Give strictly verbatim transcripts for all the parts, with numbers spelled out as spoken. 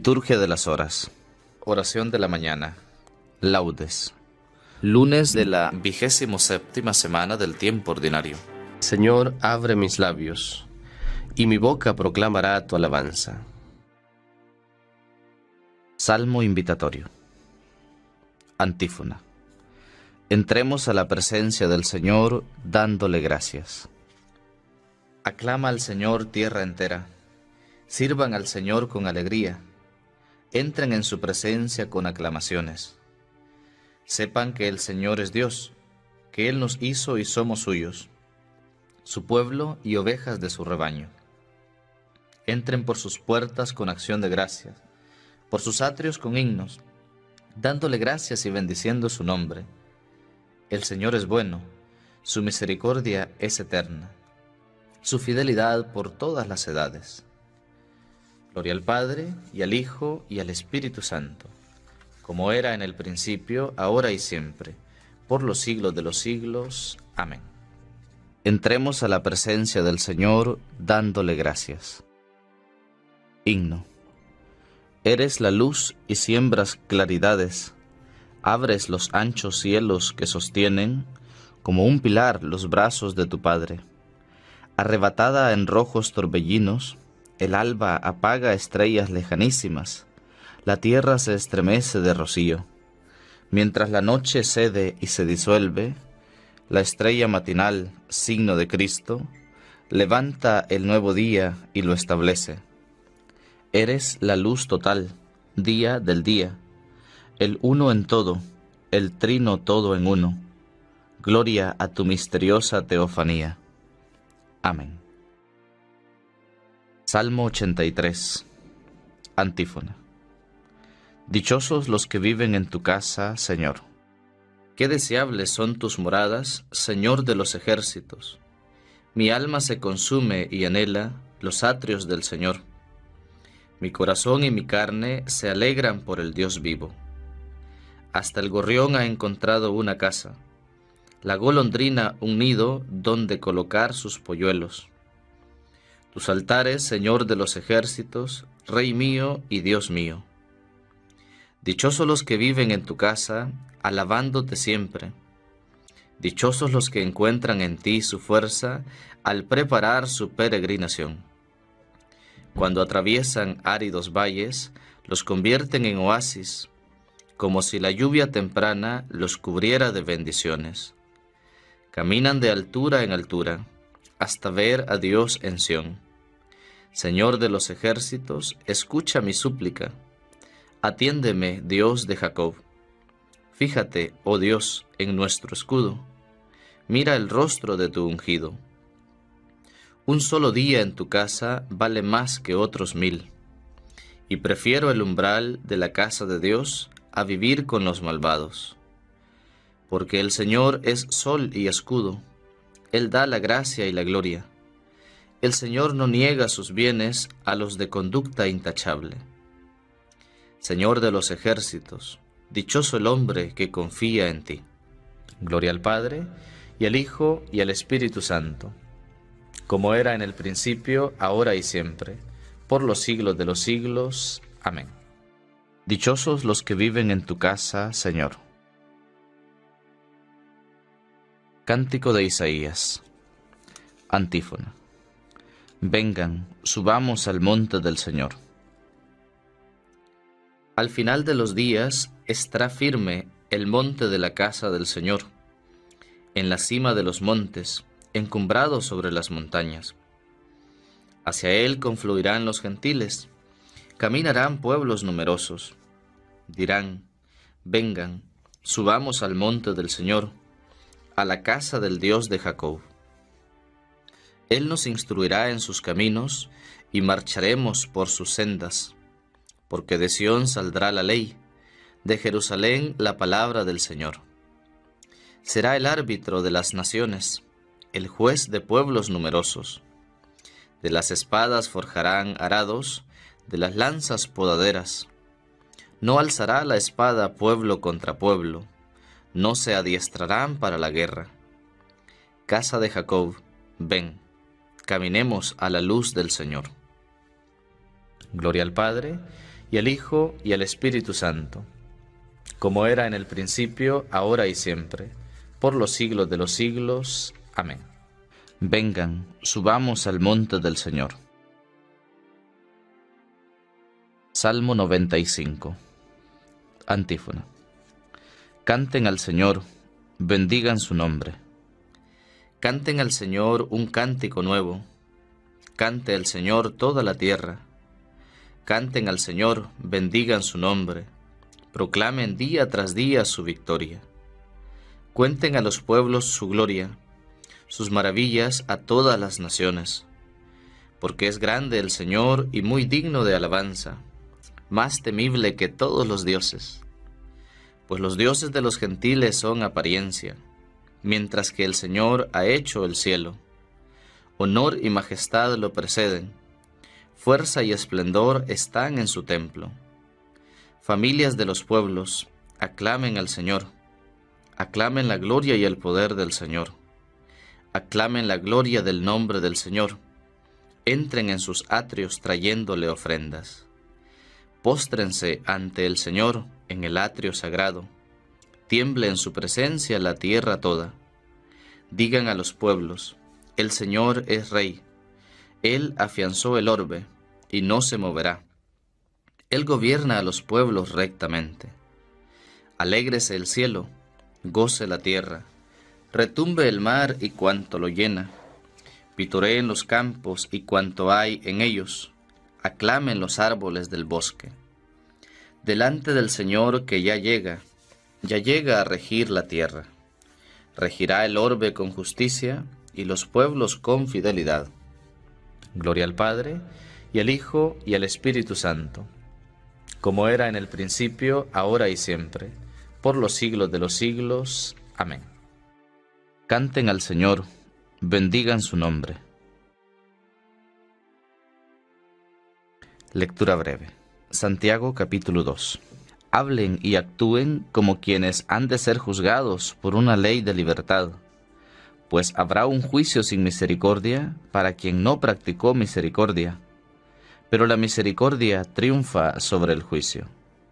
Liturgia de las horas. Oración de la mañana. Laudes. Lunes de la vigésimo séptima semana del tiempo ordinario. Señor, abre mis labios, y mi boca proclamará tu alabanza. Salmo invitatorio. Antífona. Entremos a la presencia del Señor dándole gracias. Aclama al Señor tierra entera. Sirvan al Señor con alegría. Entren en su presencia con aclamaciones. Sepan que el Señor es Dios, que Él nos hizo y somos suyos, su pueblo y ovejas de su rebaño. Entren por sus puertas con acción de gracias, por sus atrios con himnos, dándole gracias y bendiciendo su nombre. El Señor es bueno, su misericordia es eterna, su fidelidad por todas las edades. Gloria al Padre, y al Hijo, y al Espíritu Santo, como era en el principio, ahora y siempre, por los siglos de los siglos. Amén. Entremos a la presencia del Señor dándole gracias. Himno. Eres la luz y siembras claridades, abres los anchos cielos que sostienen, como un pilar los brazos de tu Padre. Arrebatada en rojos torbellinos, el alba apaga estrellas lejanísimas, la tierra se estremece de rocío. Mientras la noche cede y se disuelve, la estrella matinal, signo de Cristo, levanta el nuevo día y lo establece. Eres la luz total, día del día, el uno en todo, el trino todo en uno. Gloria a tu misteriosa teofanía. Amén. Salmo ochenta y tres. Antífona. Dichosos los que viven en tu casa, Señor. Qué deseables son tus moradas, Señor de los ejércitos. Mi alma se consume y anhela los atrios del Señor. Mi corazón y mi carne se alegran por el Dios vivo. Hasta el gorrión ha encontrado una casa, la golondrina un nido donde colocar sus polluelos. Tus altares, Señor de los ejércitos, Rey mío y Dios mío. Dichosos los que viven en tu casa, alabándote siempre. Dichosos los que encuentran en ti su fuerza al preparar su peregrinación. Cuando atraviesan áridos valles, los convierten en oasis, como si la lluvia temprana los cubriera de bendiciones. Caminan de altura en altura, hasta ver a Dios en Sión. Señor de los ejércitos, escucha mi súplica. Atiéndeme, Dios de Jacob. Fíjate, oh Dios, en nuestro escudo. Mira el rostro de tu ungido. Un solo día en tu casa vale más que otros mil, y prefiero el umbral de la casa de Dios a vivir con los malvados. Porque el Señor es sol y escudo, Él da la gracia y la gloria. El Señor no niega sus bienes a los de conducta intachable. Señor de los ejércitos, dichoso el hombre que confía en ti. Gloria al Padre, y al Hijo, y al Espíritu Santo, como era en el principio, ahora y siempre, por los siglos de los siglos. Amén. Dichosos los que viven en tu casa, Señor. Cántico de Isaías. Antífona. Vengan, subamos al monte del Señor. Al final de los días estará firme el monte de la casa del Señor, en la cima de los montes, encumbrado sobre las montañas. Hacia él confluirán los gentiles, caminarán pueblos numerosos. Dirán, vengan, subamos al monte del Señor, a la casa del Dios de Jacob. Él nos instruirá en sus caminos, y marcharemos por sus sendas. Porque de Sión saldrá la ley, de Jerusalén la palabra del Señor. Será el árbitro de las naciones, el juez de pueblos numerosos. De las espadas forjarán arados, de las lanzas podaderas. No alzará la espada pueblo contra pueblo, no se adiestrarán para la guerra. Casa de Jacob, ven, caminemos a la luz del Señor. Gloria al Padre, y al Hijo, y al Espíritu Santo, como era en el principio, ahora y siempre, por los siglos de los siglos. Amén. Vengan, subamos al monte del Señor. Salmo noventa y cinco. Antífona. Canten al Señor, bendigan su nombre. Canten al Señor un cántico nuevo. Cante al Señor toda la tierra. Canten al Señor, bendigan su nombre. Proclamen día tras día su victoria. Cuenten a los pueblos su gloria, sus maravillas a todas las naciones. Porque es grande el Señor y muy digno de alabanza, más temible que todos los dioses. Pues los dioses de los gentiles son apariencia, mientras que el Señor ha hecho el cielo. Honor y majestad lo preceden, fuerza y esplendor están en su templo. Familias de los pueblos, aclamen al Señor, aclamen la gloria y el poder del Señor. Aclamen la gloria del nombre del Señor, entren en sus atrios trayéndole ofrendas. Póstrense ante el Señor en el atrio sagrado, tiemble en su presencia la tierra toda. Digan a los pueblos, el Señor es Rey, Él afianzó el orbe y no se moverá. Él gobierna a los pueblos rectamente. Alégrese el cielo, goce la tierra, retumbe el mar y cuanto lo llena, pitoreen los campos y cuanto hay en ellos, aclamen los árboles del bosque. Delante del Señor que ya llega, ya llega a regir la tierra. Regirá el orbe con justicia y los pueblos con fidelidad. Gloria al Padre, y al Hijo, y al Espíritu Santo, como era en el principio, ahora y siempre, por los siglos de los siglos. Amén. Canten al Señor, bendigan su nombre. Lectura breve. Santiago capítulo dos. Hablen y actúen como quienes han de ser juzgados por una ley de libertad, pues habrá un juicio sin misericordia para quien no practicó misericordia, pero la misericordia triunfa sobre el juicio.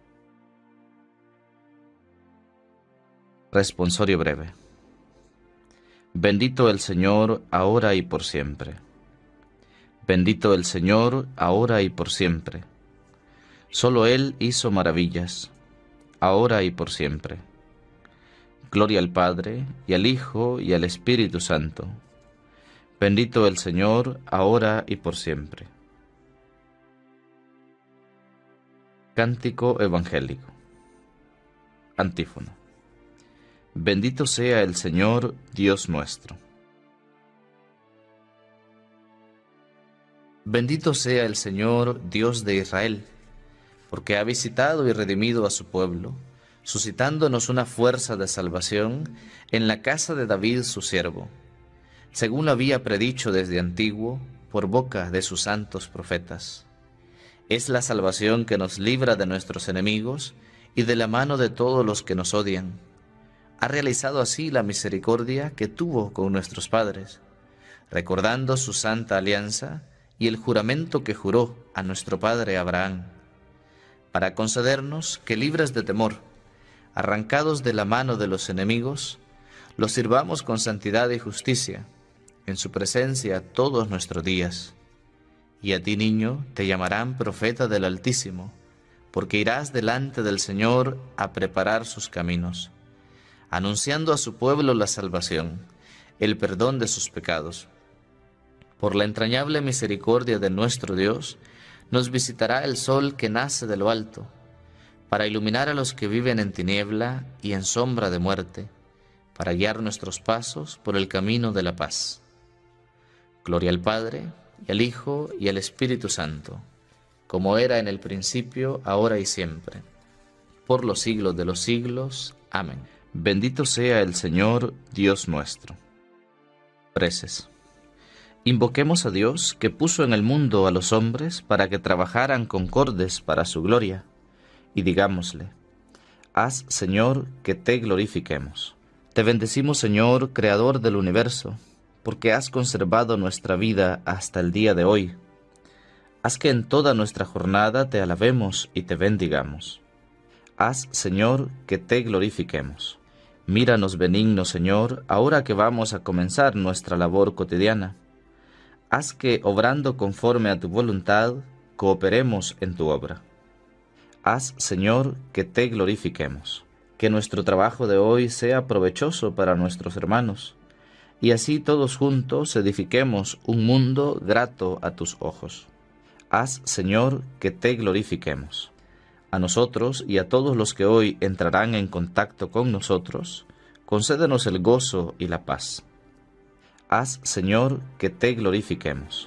Responsorio breve. Bendito el Señor, ahora y por siempre. Bendito el Señor, ahora y por siempre. Solo Él hizo maravillas, ahora y por siempre. Gloria al Padre, y al Hijo, y al Espíritu Santo. Bendito el Señor, ahora y por siempre. Cántico evangélico. Antífona. Bendito sea el Señor, Dios nuestro. Bendito sea el Señor, Dios de Israel, porque ha visitado y redimido a su pueblo, suscitándonos una fuerza de salvación en la casa de David su siervo, según lo había predicho desde antiguo por boca de sus santos profetas. Es la salvación que nos libra de nuestros enemigos y de la mano de todos los que nos odian. Ha realizado así la misericordia que tuvo con nuestros padres, recordando su santa alianza y el juramento que juró a nuestro padre Abraham, para concedernos que, libres de temor, arrancados de la mano de los enemigos, los sirvamos con santidad y justicia, en su presencia todos nuestros días. Y a ti, niño, te llamarán profeta del Altísimo, porque irás delante del Señor a preparar sus caminos, anunciando a su pueblo la salvación, el perdón de sus pecados. Por la entrañable misericordia de nuestro Dios, nos visitará el sol que nace de lo alto, para iluminar a los que viven en tiniebla y en sombra de muerte, para guiar nuestros pasos por el camino de la paz. Gloria al Padre, y al Hijo, y al Espíritu Santo, como era en el principio, ahora y siempre, por los siglos de los siglos. Amén. Bendito sea el Señor, Dios nuestro. Preces. Invoquemos a Dios, que puso en el mundo a los hombres para que trabajaran concordes para su gloria, y digámosle: haz, Señor, que te glorifiquemos. Te bendecimos, Señor, Creador del universo, porque has conservado nuestra vida hasta el día de hoy. Haz que en toda nuestra jornada te alabemos y te bendigamos. Haz, Señor, que te glorifiquemos. Míranos benigno, Señor, ahora que vamos a comenzar nuestra labor cotidiana. Haz que, obrando conforme a tu voluntad, cooperemos en tu obra. Haz, Señor, que te glorifiquemos. Que nuestro trabajo de hoy sea provechoso para nuestros hermanos, y así todos juntos edifiquemos un mundo grato a tus ojos. Haz, Señor, que te glorifiquemos. A nosotros y a todos los que hoy entrarán en contacto con nosotros, concédenos el gozo y la paz. Haz, Señor, que te glorifiquemos.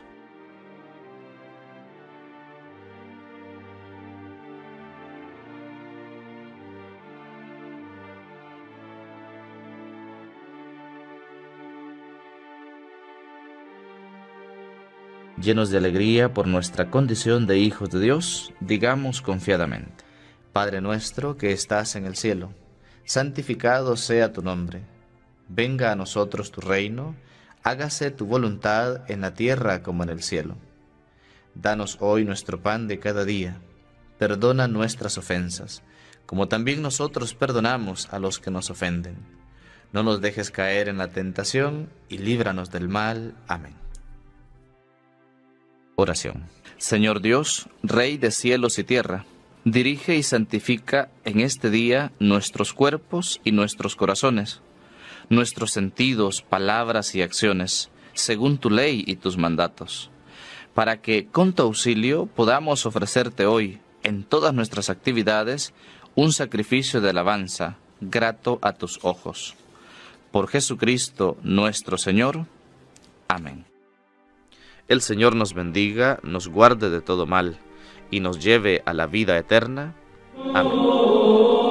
Llenos de alegría por nuestra condición de hijos de Dios, digamos confiadamente: Padre nuestro que estás en el cielo, santificado sea tu nombre. Venga a nosotros tu reino, hágase tu voluntad en la tierra como en el cielo. Danos hoy nuestro pan de cada día. Perdona nuestras ofensas, como también nosotros perdonamos a los que nos ofenden. No nos dejes caer en la tentación y líbranos del mal. Amén. Oración. Señor Dios, Rey de cielos y tierra, dirige y santifica en este día nuestros cuerpos y nuestros corazones, nuestros sentidos, palabras y acciones, según tu ley y tus mandatos, para que con tu auxilio podamos ofrecerte hoy, en todas nuestras actividades, un sacrificio de alabanza, grato a tus ojos. Por Jesucristo nuestro Señor. Amén. El Señor nos bendiga, nos guarde de todo mal, y nos lleve a la vida eterna. Amén.